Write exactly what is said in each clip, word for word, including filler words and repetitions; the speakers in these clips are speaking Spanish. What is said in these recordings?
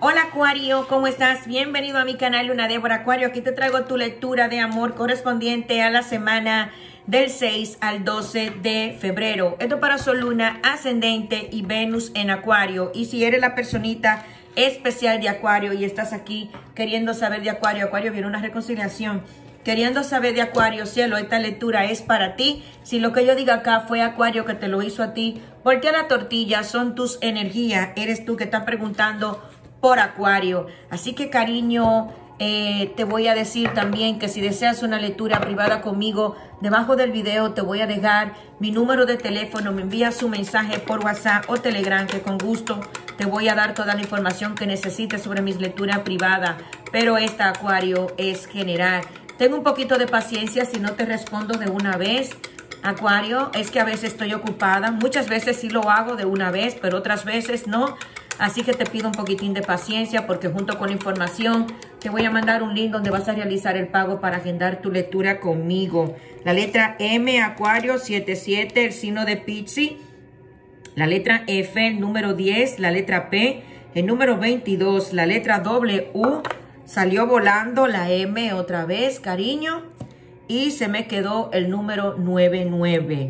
Hola Acuario, ¿cómo estás? Bienvenido a mi canal Luna Débora Acuario. Aquí te traigo tu lectura de amor correspondiente a la semana del seis al doce de febrero. Esto para Sol, Luna, Ascendente y Venus en Acuario. Y si eres la personita especial de Acuario y estás aquí queriendo saber de Acuario, Acuario viene una reconciliación. Queriendo saber de Acuario, cielo, esta lectura es para ti. Si lo que yo diga acá fue Acuario que te lo hizo a ti, voltea la tortilla, son tus energías. Eres tú que estás preguntando por Acuario. Así que, cariño, eh, te voy a decir también que si deseas una lectura privada conmigo, debajo del video te voy a dejar mi número de teléfono. Me envías un mensaje por WhatsApp o Telegram, que con gusto te voy a dar toda la información que necesites sobre mis lecturas privadas. Pero esta, Acuario, es general. Tengo un poquito de paciencia si no te respondo de una vez, Acuario. Es que a veces estoy ocupada. Muchas veces sí lo hago de una vez, pero otras veces no. Así que te pido un poquitín de paciencia porque junto con la información te voy a mandar un link donde vas a realizar el pago para agendar tu lectura conmigo. La letra M, Acuario, siete siete, el signo de Piscis. La letra F, el número diez. La letra P, el número veintidós. La letra W, salió volando la M otra vez, cariño. Y se me quedó el número nueve nueve.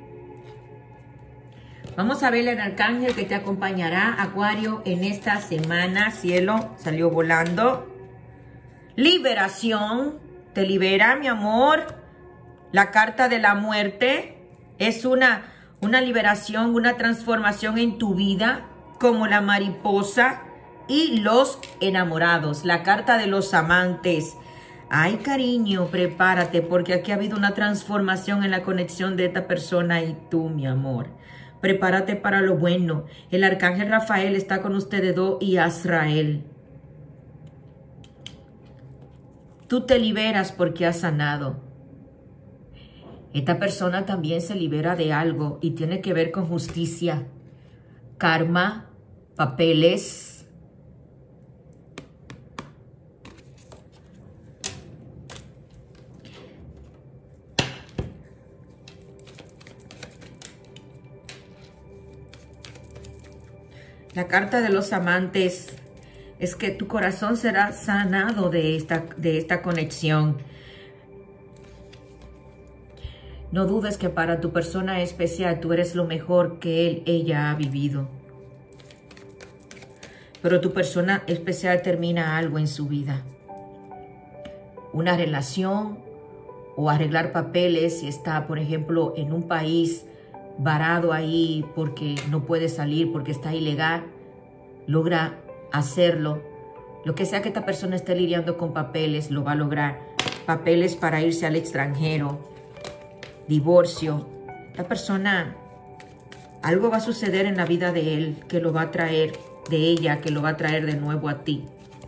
Vamos a ver el arcángel que te acompañará, Acuario, en esta semana. Cielo, salió volando. Liberación. Te libera, mi amor. La carta de la muerte es una, una liberación, una transformación en tu vida, como la mariposa y los enamorados. La carta de los amantes. Ay, cariño, prepárate, porque aquí ha habido una transformación en la conexión de esta persona y tú, mi amor. Prepárate para lo bueno. El arcángel Rafael está con ustedes dos y Azrael. Tú te liberas porque has sanado. Esta persona también se libera de algo y tiene que ver con justicia, karma, papeles. La carta de los amantes es que tu corazón será sanado de esta, de esta conexión. No dudes que para tu persona especial tú eres lo mejor que él, ella ha vivido. Pero tu persona especial termina algo en su vida. Una relación o arreglar papeles si está, por ejemplo, en un país varado ahí porque no puede salir, porque está ilegal, logra hacerlo. Lo que sea que esta persona esté lidiando con papeles, lo va a lograr. Papeles para irse al extranjero, divorcio. Esta persona, algo va a suceder en la vida de él que lo va a traer, de ella, que lo va a traer de nuevo a ti.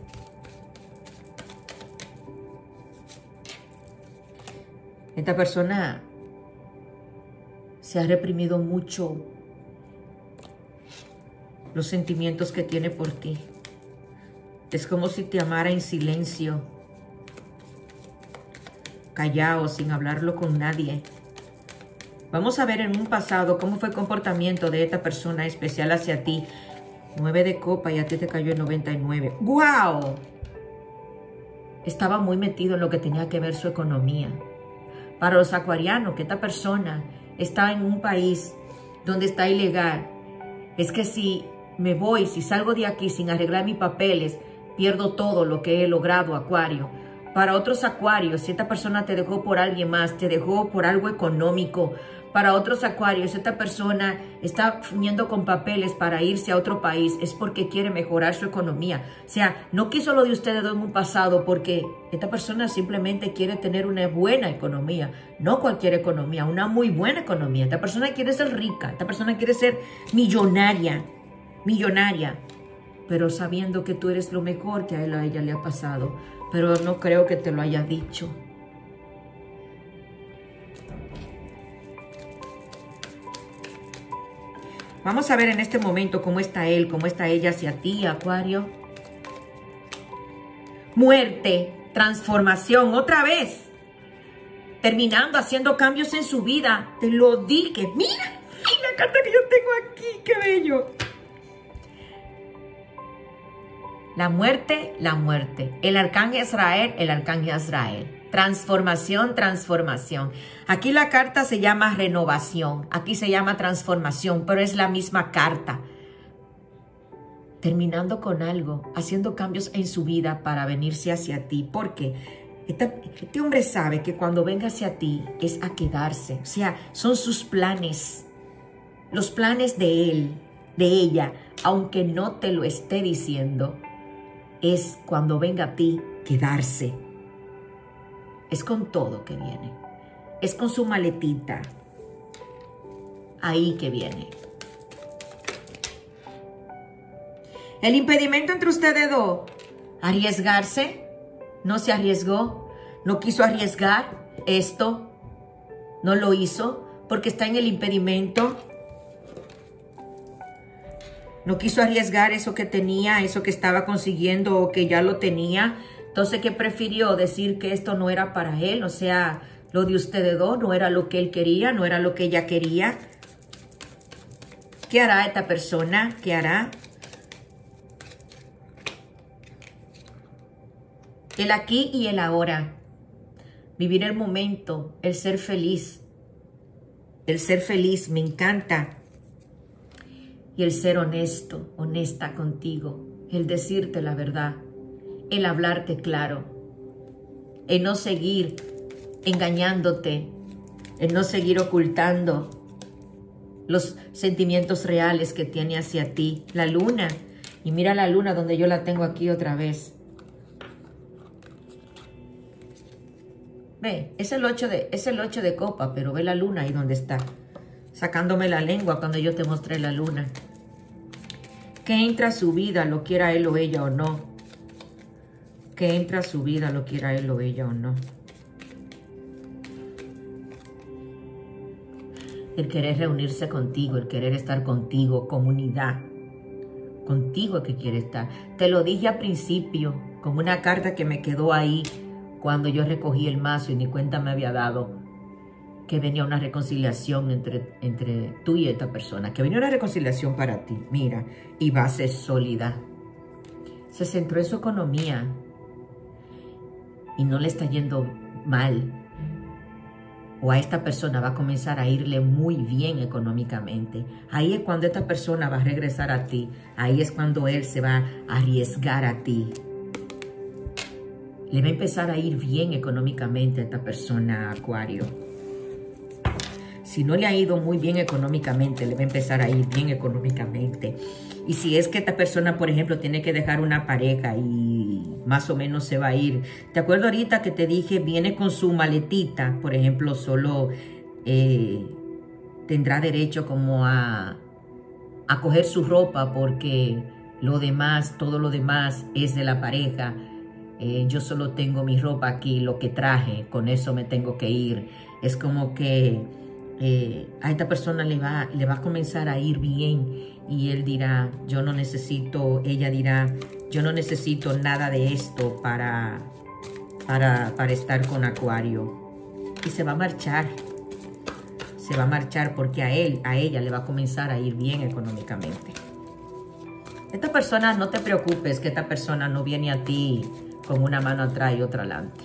Esta persona se ha reprimido mucho los sentimientos que tiene por ti. Es como si te amara en silencio, callado, sin hablarlo con nadie. Vamos a ver en un pasado cómo fue el comportamiento de esta persona especial hacia ti. Nueve de copa y a ti te cayó el noventa y nueve. ¡Guau! Estaba muy metido en lo que tenía que ver su economía. Para los acuarianos, que esta persona está en un país donde está ilegal, es que si me voy, si salgo de aquí sin arreglar mis papeles, pierdo todo lo que he logrado, Acuario. Para otros acuarios, si esta persona te dejó por alguien más, te dejó por algo económico. Para otros acuarios, si esta persona está yendo con papeles para irse a otro país, es porque quiere mejorar su economía. O sea, no quiso lo de ustedes dos en un pasado porque esta persona simplemente quiere tener una buena economía. No cualquier economía, una muy buena economía. Esta persona quiere ser rica, esta persona quiere ser millonaria, millonaria. Pero sabiendo que tú eres lo mejor que a él o a ella le ha pasado. Pero no creo que te lo haya dicho. Vamos a ver en este momento cómo está él, cómo está ella hacia ti, Acuario. Muerte, transformación, otra vez. Terminando, haciendo cambios en su vida. Te lo dije. Mira, mira la carta que yo tengo aquí, qué bello. La muerte, la muerte. El arcángel Azrael, el arcángel Azrael. Transformación, transformación. Aquí la carta se llama renovación. Aquí se llama transformación, pero es la misma carta. Terminando con algo, haciendo cambios en su vida para venirse hacia ti. Porque este, este hombre sabe que cuando venga hacia ti es a quedarse. O sea, son sus planes. Los planes de él, de ella, aunque no te lo esté diciendo, es cuando venga a ti quedarse. Es con todo que viene. Es con su maletita. Ahí que viene. El impedimento entre ustedes dos, arriesgarse, no se arriesgó, no quiso arriesgar esto, no lo hizo porque está en el impedimento. No quiso arriesgar eso que tenía, eso que estaba consiguiendo o que ya lo tenía. Entonces, ¿qué prefirió? Decir que esto no era para él, o sea, lo de ustedes dos no era lo que él quería, no era lo que ella quería. ¿Qué hará esta persona? ¿Qué hará? El aquí y el ahora. Vivir el momento, el ser feliz. El ser feliz, me encanta. Y el ser honesto, honesta contigo. El decirte la verdad. El hablarte claro. El no seguir engañándote. El no seguir ocultando los sentimientos reales que tiene hacia ti. La luna. Y mira la luna donde yo la tengo aquí otra vez. Ve, es el ocho de, es el ocho de copa, pero ve la luna ahí donde está. Sacándome la lengua cuando yo te mostré la luna. Que entra a su vida, lo quiera él o ella o no. Que entra a su vida, lo quiera él o ella o no. El querer reunirse contigo, el querer estar contigo, comunidad. Contigo que quiere estar. Te lo dije al principio, como una carta que me quedó ahí cuando yo recogí el mazo y ni cuenta me había dado que venía una reconciliación entre, entre tú y esta persona. Que venía una reconciliación para ti. Mira, y base sólida. Se centró en su economía y no le está yendo mal. O a esta persona va a comenzar a irle muy bien económicamente. Ahí es cuando esta persona va a regresar a ti. Ahí es cuando él se va a arriesgar a ti. Le va a empezar a ir bien económicamente a esta persona, Acuario. Si no le ha ido muy bien económicamente, le va a empezar a ir bien económicamente. Y si es que esta persona, por ejemplo, tiene que dejar una pareja y más o menos se va a ir. ¿Te acuerdas ahorita que te dije, viene con su maletita? Por ejemplo, solo eh, tendrá derecho como a, a coger su ropa porque lo demás, todo lo demás es de la pareja. Eh, yo solo tengo mi ropa aquí, lo que traje, con eso me tengo que ir. Es como que eh, a esta persona le va, le va a comenzar a ir bien y él dirá, yo no necesito, ella dirá, yo no necesito nada de esto para, para, para estar con Acuario. Y se va a marchar, se va a marchar porque a él, a ella le va a comenzar a ir bien económicamente. Esta persona, no te preocupes que esta persona no viene a ti con una mano atrás y otra adelante.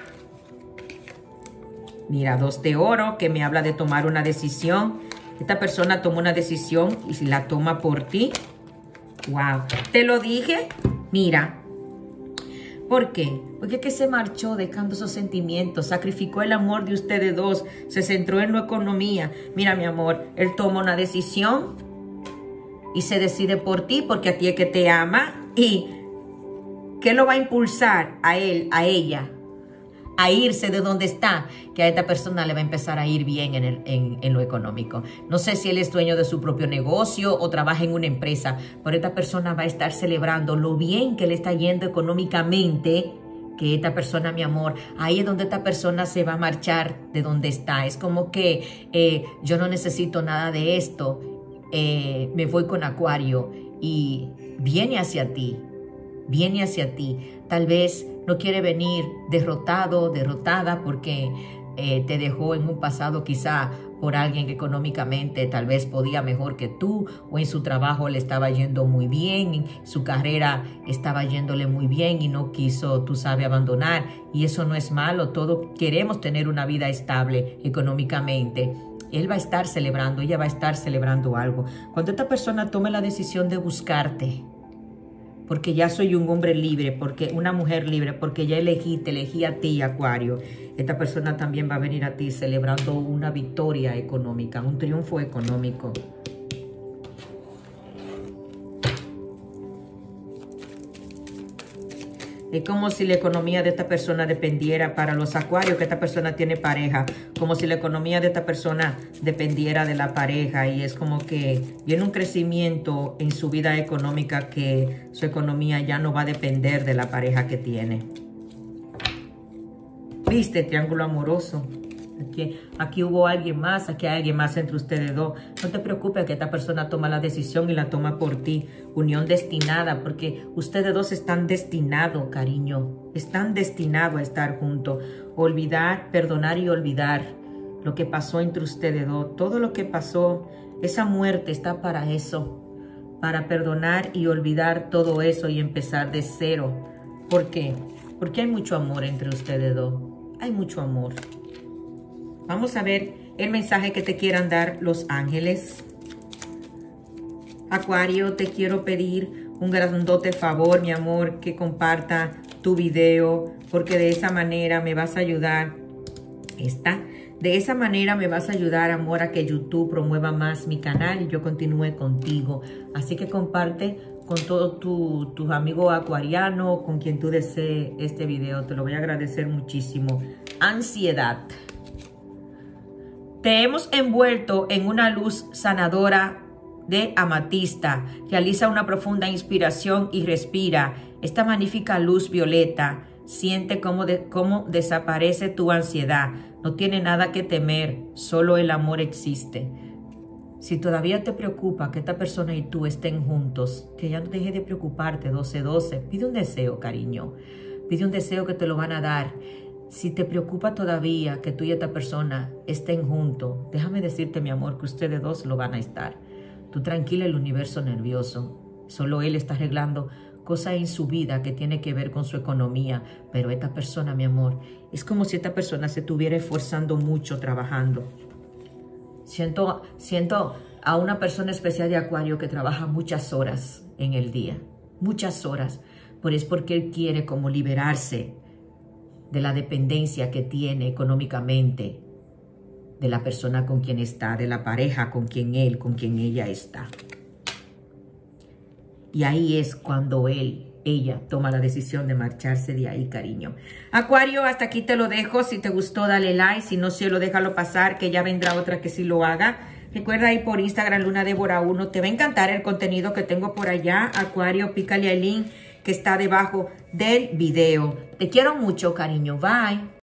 Mira, dos de oro que me habla de tomar una decisión. Esta persona toma una decisión y si la toma por ti. Wow. Te lo dije. Mira. ¿Por qué? Porque que se marchó dejando esos sentimientos. Sacrificó el amor de ustedes dos. Se centró en la economía. Mira, mi amor, él toma una decisión y se decide por ti porque a ti es que te ama. Y ¿qué lo va a impulsar a él, a ella, a irse de donde está? Que a esta persona le va a empezar a ir bien en, el, en, en lo económico. No sé si él es dueño de su propio negocio o trabaja en una empresa, pero esta persona va a estar celebrando lo bien que le está yendo económicamente. Que esta persona, mi amor, ahí es donde esta persona se va a marchar de donde está. Es como que eh, yo no necesito nada de esto, eh, me voy con Acuario y viene hacia ti. Viene hacia ti. Tal vez no quiere venir derrotado, derrotada porque eh, te dejó en un pasado quizá por alguien que económicamente tal vez podía mejor que tú, o en su trabajo le estaba yendo muy bien, su carrera estaba yéndole muy bien y no quiso, tú sabes, abandonar. Y eso no es malo, todos queremos tener una vida estable económicamente. Él va a estar celebrando, ella va a estar celebrando algo. Cuando esta persona tome la decisión de buscarte, porque ya soy un hombre libre, porque una mujer libre, porque ya elegí, te elegí a ti, Acuario. Esta persona también va a venir a ti celebrando una victoria económica, un triunfo económico. Es como si la economía de esta persona dependiera, para los acuarios, que esta persona tiene pareja, como si la economía de esta persona dependiera de la pareja, y es como que viene un crecimiento en su vida económica, que su economía ya no va a depender de la pareja que tiene. ¿Viste? Triángulo amoroso. Aquí, aquí hubo alguien más, aquí hay alguien más entre ustedes dos. No te preocupes que esta persona toma la decisión y la toma por ti. Unión destinada, porque ustedes dos están destinados, cariño. Están destinados a estar juntos. Olvidar, perdonar y olvidar lo que pasó entre ustedes dos. Todo lo que pasó, esa muerte está para eso. Para perdonar y olvidar todo eso y empezar de cero. ¿Por qué? Porque hay mucho amor entre ustedes dos. Hay mucho amor. Vamos a ver el mensaje que te quieran dar los ángeles. Acuario, te quiero pedir un grandote favor, mi amor, que comparta tu video, porque de esa manera me vas a ayudar. Esta, de esa manera me vas a ayudar, amor, a que YouTube promueva más mi canal y yo continúe contigo. Así que comparte con todos tus tu amigos acuarianos, con quien tú desees este video. Te lo voy a agradecer muchísimo. Ansiedad. Te hemos envuelto en una luz sanadora de amatista. Realiza una profunda inspiración y respira esta magnífica luz violeta. Siente cómo, de, cómo desaparece tu ansiedad. No tiene nada que temer, solo el amor existe. Si todavía te preocupa que esta persona y tú estén juntos, que ya no deje de preocuparte, doce doce. Pide un deseo, cariño. Pide un deseo que te lo van a dar. Si te preocupa todavía que tú y esta persona estén juntos, déjame decirte, mi amor, que ustedes dos lo van a estar. Tú tranquila el universo nervioso. Solo él está arreglando cosas en su vida que tiene que ver con su economía. Pero esta persona, mi amor, es como si esta persona se estuviera esforzando mucho trabajando. Siento, siento a una persona especial de Acuario que trabaja muchas horas en el día. Muchas horas. Pero es porque él quiere como liberarse de la dependencia que tiene económicamente de la persona con quien está, de la pareja con quien él, con quien ella está. Y ahí es cuando él, ella, toma la decisión de marcharse de ahí, cariño. Acuario, hasta aquí te lo dejo. Si te gustó, dale like. Si no, cielo, déjalo pasar, que ya vendrá otra que sí lo haga. Recuerda ir por Instagram, Luna Débora uno. Te va a encantar el contenido que tengo por allá. Acuario, pícale al link que está debajo del video. Te quiero mucho, cariño. Bye.